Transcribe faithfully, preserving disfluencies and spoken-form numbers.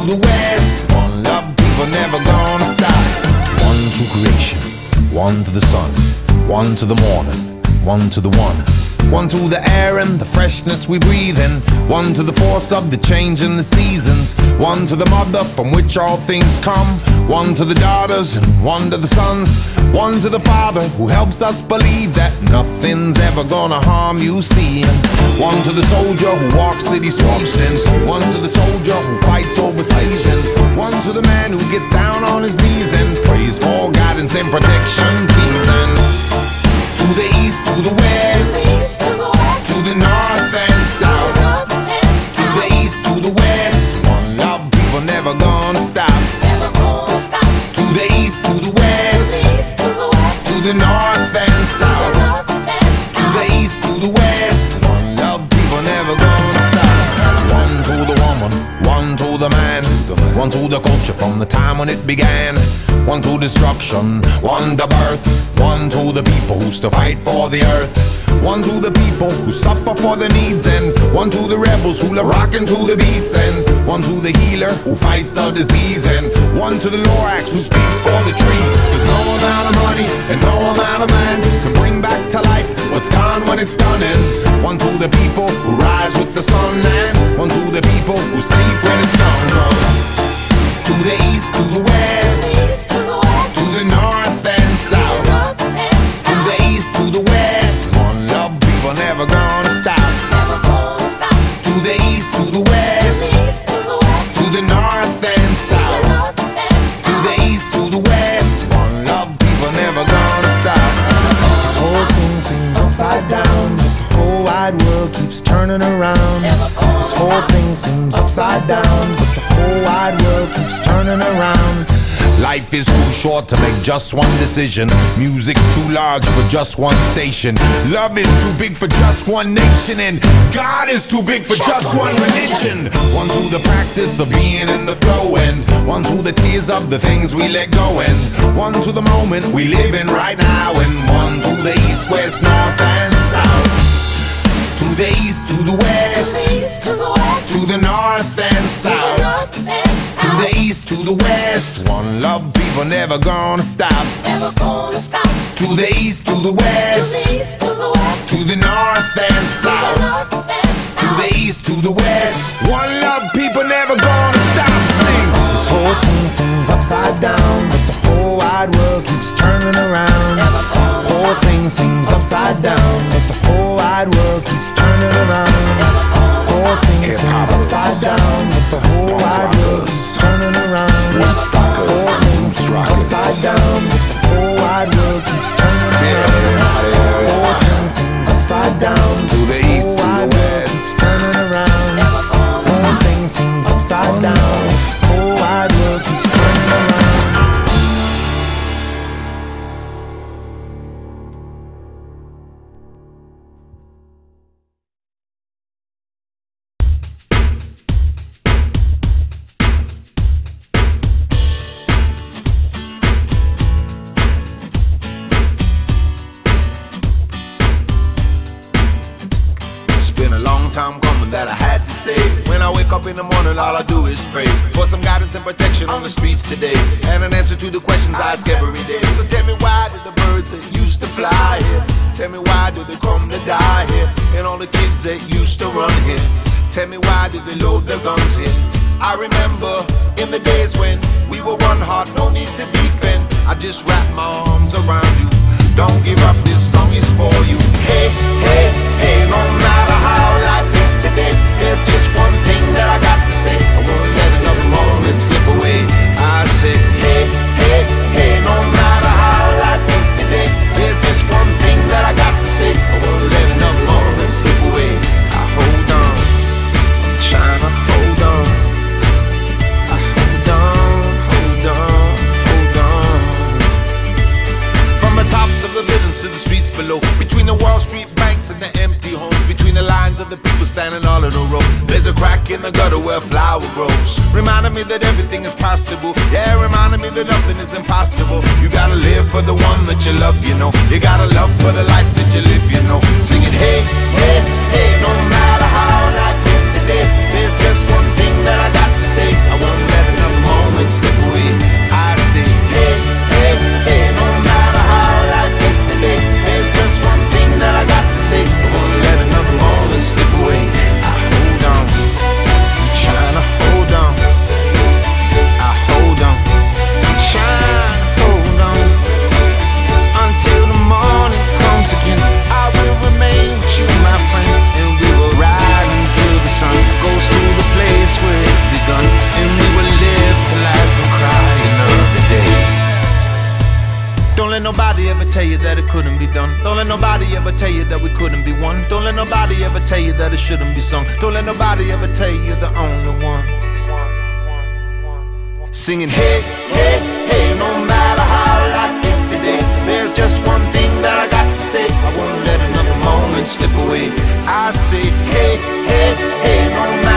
the west. One love, people never gonna stop. One to creation, one to the sun, one to the morning, one to the one. One to the air and the freshness we breathe in. One to the force of the change in the seasons. One to the mother from which all things come. One to the daughters and one to the sons. One to the father who helps us believe that nothing's ever gonna harm you, see. One to the soldier who walks city streets. And one to the soldier who fights over seasons. One to the man who gets down on his knees and prays for guidance and protection, please. And to the east, to the west, to the north and south, to the east, to the west. One love, people never gonna stop. To the east, to the west, to the north and south, to the east, to the west. One love, people never gonna stop. One to the woman, one to the man, one to the culture from the time when it began. One to destruction, one to birth, one to the people who still fight for the earth. One to the people who suffer for their needs, and one to the rebels who love rockin' to the beats, and one to the healer who fights a disease, and one to the Lorax who speaks for the trees. Cause no amount of money and no amount of man can bring back to life what's gone when it's done. And one to the people who rise with the sun, and one to the people who sleep when it's done. Cause to the east, to the west, to the north and south, to the east, to the west. One love, people never gonna stop. To the east, to the west, to the north and south, to the east, to the west. One love, people never gonna stop. This whole thing seems upside down, but the whole wide world keeps turning around. This whole thing seems upside down, but the whole wide world keeps turning around. Life is too short to make just one decision. Music's too large for just one station. Love is too big for just one nation. And God is too big for just one religion. One to the practice of being in the flow, and one to the tears of the things we let go, and one to the moment we live in right now, and one to the east, west, north and south. To the east, to the west, to the north and south, to the east, to the west. One love, people never gonna stop. To the east, to the west, to the north and south, to the east, to the west. One love, people never gonna stop. Sing. This whole thing seems upside down, but the whole wide world keeps turning around. The whole thing seems upside down, but the whole wide world keeps turning around. The whole thing seems upside down, but the whole wide world keeps turning around. The whole thing seems upside down, but the whole wide world keeps turning around. The whole thing seems upside down, to the east, to the west, turning around. The whole thing seems upside down, the whole wide world keeps turning around. Time coming that I had to say. When I wake up in the morning, all I do is pray for some guidance and protection on the streets today, and an answer to the questions I ask every day. So tell me, why did the birds that used to fly here? Tell me, why did they come to die here? And all the kids that used to run here, tell me, why did they load their guns here? I remember in the days when we were one heart, no need to defend. I just wrap my arms around you. Don't give up, this song is for you. Hey, hey, hey, no matter how life is today, there's just one thing that I got to say. I won't let another moment slip away. I say, hey, hey, hey, no matter how life is today, there's just one thing that I got to say. I won't let another moment slip away. I hold on, I'm trying to hold on. I hold on, hold on, hold on. From the tops of the buildings to the streets below, between the Wall Street banks and the empty homes, between the lines of the people standing all in a row, there's a crack in the gutter where a flower grows, reminding me that everything is possible. Yeah, reminding me that nothing is impossible. You gotta live for the one that you love, you know. You gotta love for the life that you live, you know. Singing, hey, hey, hey, no matter how life is today, there's just one thing that I got to say. I won't let ever tell you that it couldn't be done. Don't let nobody ever tell you that we couldn't be one. Don't let nobody ever tell you that it shouldn't be sung. Don't let nobody ever tell you you're the only one. Singing hey, hey, hey, no matter how life is today, there's just one thing that I got to say. I won't let another moment slip away. I say hey, hey, hey, no matter